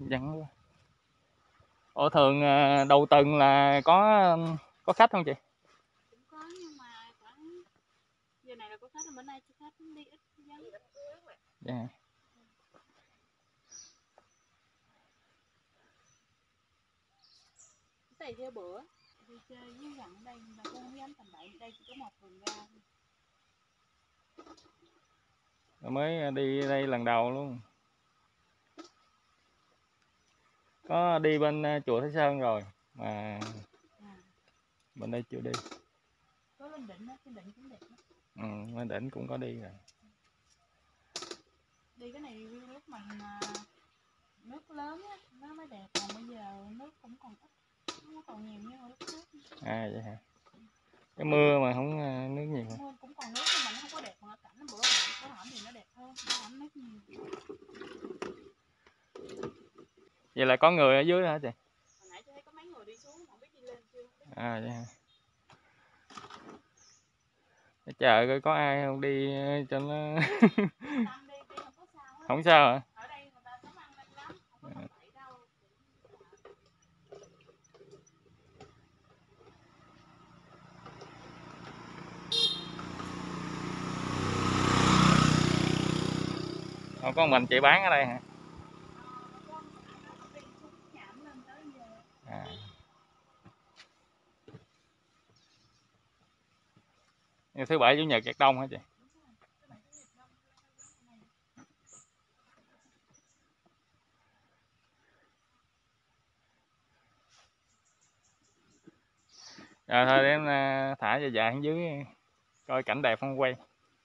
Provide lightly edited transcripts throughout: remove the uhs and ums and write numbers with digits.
vắng quá. Ủa thường đầu tuần là có khách không chị? Cũng có nhưng mà khoảng giờ này là có khách, bữa nay khách đi ít vắng. Dạ. Tại theo bữa đi chơi với gần ở đây mà cô không dám tầm bậy, đây chỉ có một vườn rau. Mới đi đây lần đầu luôn. Có đi bên chùa Thái Sơn rồi mà bên đây chưa đi. Có lên đỉnh đó, trên đỉnh cũng đẹp lắm. Lên đỉnh cũng có đi rồi. Đi cái này lúc mà nước lớn á nó mới đẹp, còn bây giờ nước cũng còn ít, không còn nhiều như hồi lúc trước. À vậy hả? Cái mưa mà không nước nhiều hả? Mưa cũng còn nước nhưng mà nó không có đẹp bằng cảnh bữa hổm thì nó đẹp hơn, bữa hổm nước nhiều. Vậy là có người ở dưới hả chị? Hồi nãy tôi thấy có mấy người đi xuống, không biết đi lên chưa. À vậy hả? Chợ coi có ai không đi cho nó không sao hả? Ở đây người ta sống an ninh lắm, không có bậy đâu. Có mình chị bán ở đây hả? À. Thứ bảy chủ nhật rất đông hả chị? Rồi thôi để em thả dài dài xuống dưới coi cảnh đẹp không quay.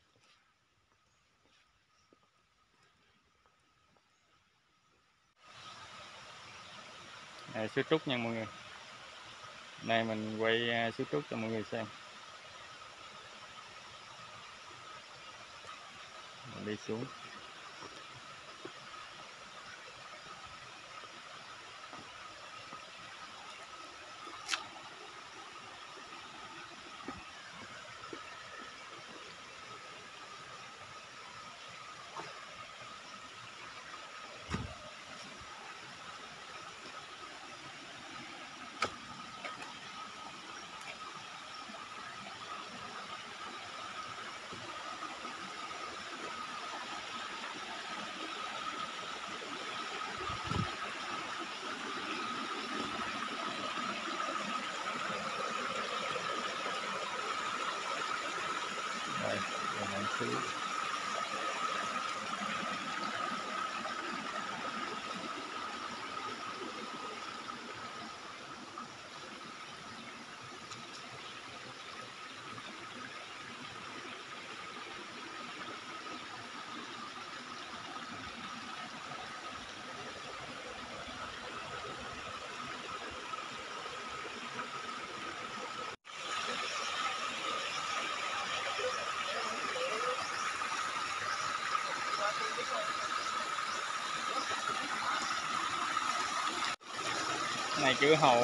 Suối Trúc nha mọi người. Đây mình quay suối Trúc cho mọi người xem. Mình đi xuống. Đây, suối. Này chữ Hậu.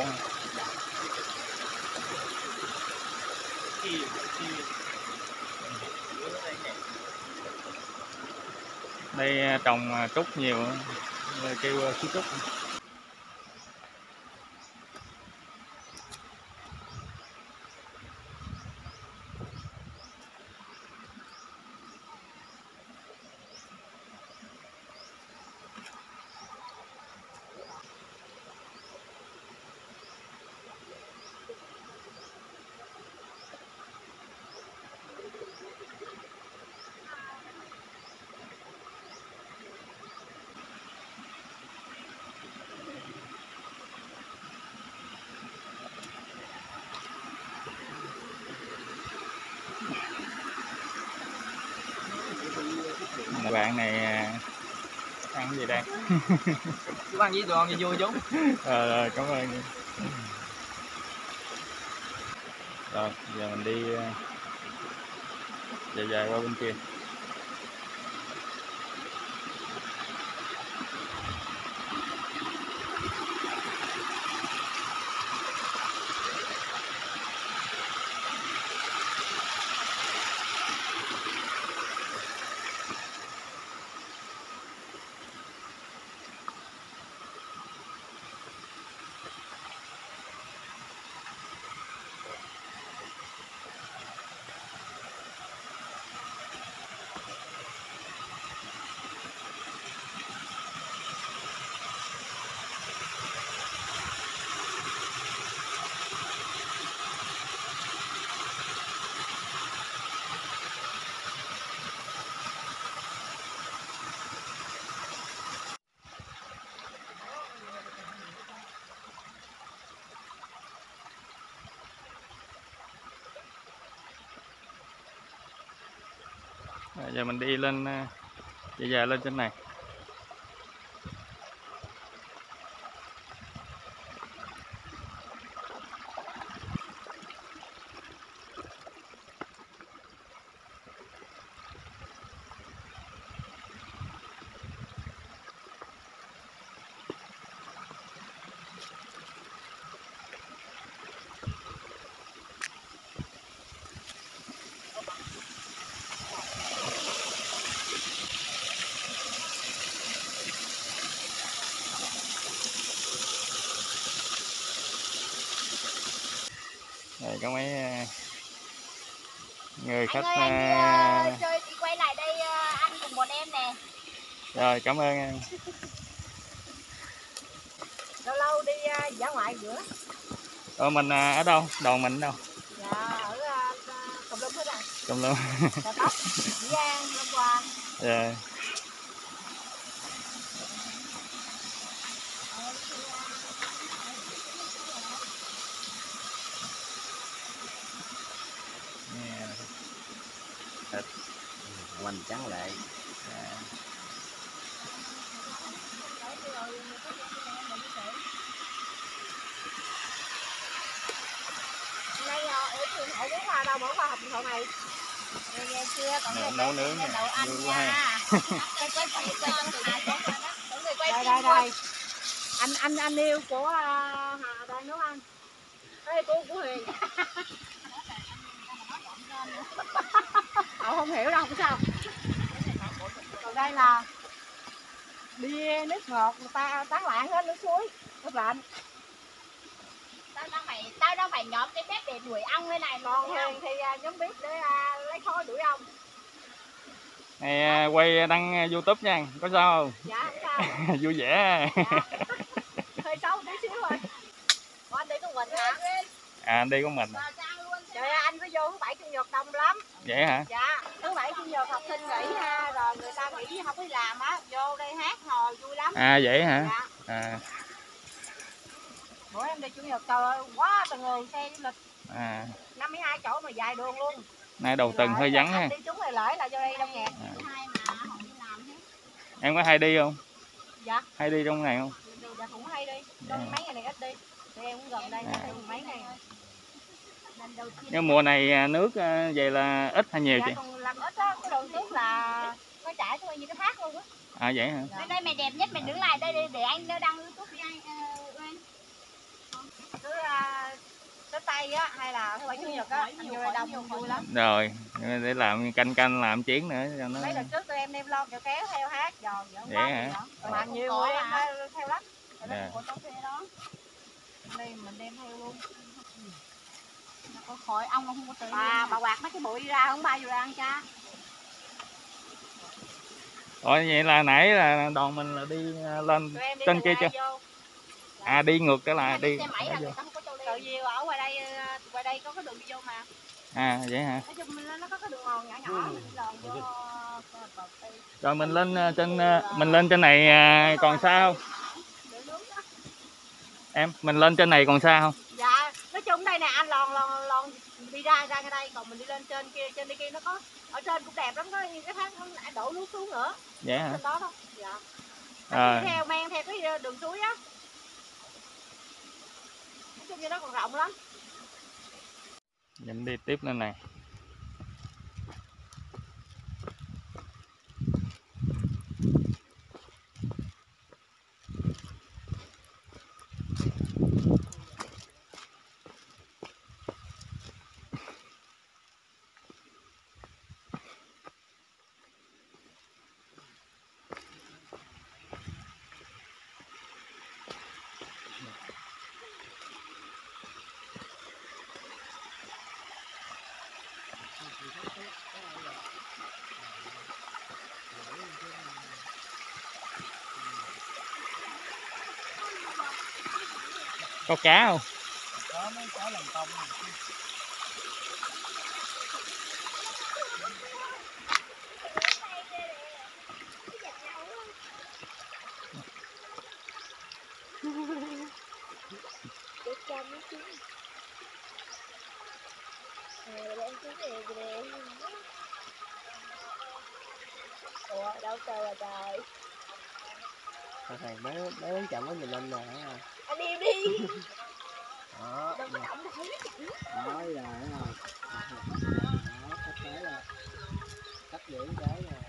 Đây trồng trúc nhiều, kêu suối Trúc. Bạn này ăn gì đây? Chú ăn gì đồ ăn gì vui chú? Rồi cảm ơn. Rồi giờ mình đi dài dài qua bên kia. Rồi giờ mình đi lên về lên trên này. Rồi có mấy người khách chơi đi quay lại đây ăn cùng bọn em nè. rồi cảm ơn em. Lâu lâu đi dã ngoại bữa. Mình ở đâu? Đoàn mình đâu? Dạ ở Cẩm Lâm hết rồi. Cẩm Lâm. Gò Tóc, Dĩ An, Lâm Hòa. Dạ. Thịt Hoành tráng lệ. Nay ở trường hộ bún hoa đâu bỏ qua hộp điện thoại này. Nghe chưa? Còn Nè, nấu nướng nè, đậu anh vui nha. Đây đây. Anh yêu của Hà đang nấu ăn. Đây cô của Huyền. Họ không hiểu đâu, không sao. Còn đây là bia nước ngọt người ta tán loạn hết, nước suối, nước lạnh. Tao đang phải nhóm cái bếp để đuổi ong đây này. Còn Huyền thì nhóm bếp để lấy khói đuổi ong. Này quay đăng YouTube nha, có sao không? Dạ không sao. Vui vẻ. Dạ. Hơi xấu tí xíu thôi. Ủa, anh đi con mình hả? Anh đi của mình. Trời ơi, anh phải vô thứ bảy chủ nhật đông lắm. Vậy hả? Dạ, thứ bảy chủ nhật học sinh nghỉ ha, rồi người ta nghỉ không có đi làm á, vô đây hát hò vui lắm. Vậy hả? Dạ. Bữa em đi chủ nhật trời ơi, quá trời người xe du lịch. 52 chỗ mà dài đường luôn. Nay đầu tuần hơi vắng ha. Đi trúng ngày lễ là vô đây đông nghẹt. Em có hay đi không? Dạ. Hay đi trong này không? Dạ cũng hay đi. Trong mấy ngày này ít đi. Thì em cũng gần đây thêm mấy ngày. Nhưng mùa này nước vậy là ít hay nhiều chị? Dạ còn làm ít á, cái đường trước là nó chảy xuống như cái thác luôn á. Vậy hả? Bên đây mày đẹp nhất, mày đứng lại đây để anh đăng YouTube cho anh. Thứ Tây á hay là thứ Bảy Chủ nhật á, anh vô đây đông vui lắm. Rồi, để làm canh làm chuyến nữa cho nó. Mấy đợt trước tụi em đem lo kẹo kéo theo hát giòn giỡn Vậy hả? mà nhiều người em theo lắm. Dạ. Đây mình đem theo luôn. Có khói ong nó không có tới. Bà quạt mấy cái bụi ra không bay vô ra ăn cha. Vậy là nãy là đoàn mình là đi lên trên kia chưa? Đi ngược trở lại đi. Tự nhiên ở ngoài đây có cái đường đi vô mà. Vậy hả? Nói chung nó có cái đường mòn nhỏ nhỏ lòn vô. Rồi mình lên trên này còn xa không? Em, mình lên trên này còn xa không? Dạ, nói chung đây nè anh lòn đi ra ngay đây, còn mình đi lên trên đi kia nó có ở trên cũng đẹp lắm đó, như cái thác nó đổ nước xuống nữa. Vậy hả? Trên đó thôi. Dạ. Men theo cái đường suối á. Nói chung như nó còn rộng lắm. Mình đi tiếp lên này. Có cá không? Có mấy cái làm công. Ủa đâu chơi à trời. Thằng bé lớn chậm quá nhìn lên nè. Anh im đi. Đó, Đừng có động đậy. đó là đó, sắp tới là sắp giữ cái nè.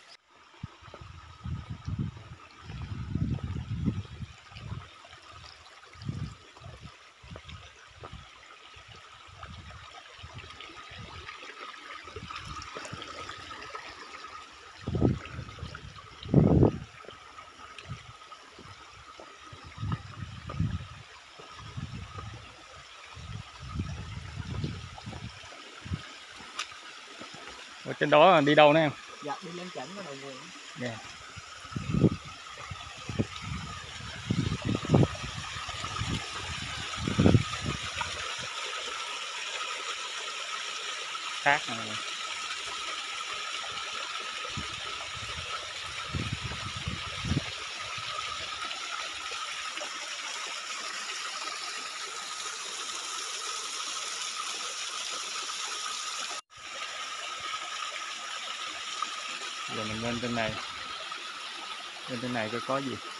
Ở trên đó là đi đâu nè em? Dạ đi lên chỉnh cái đầu nguồn. Yeah. Thác này. Giờ mình lên trên này coi có gì.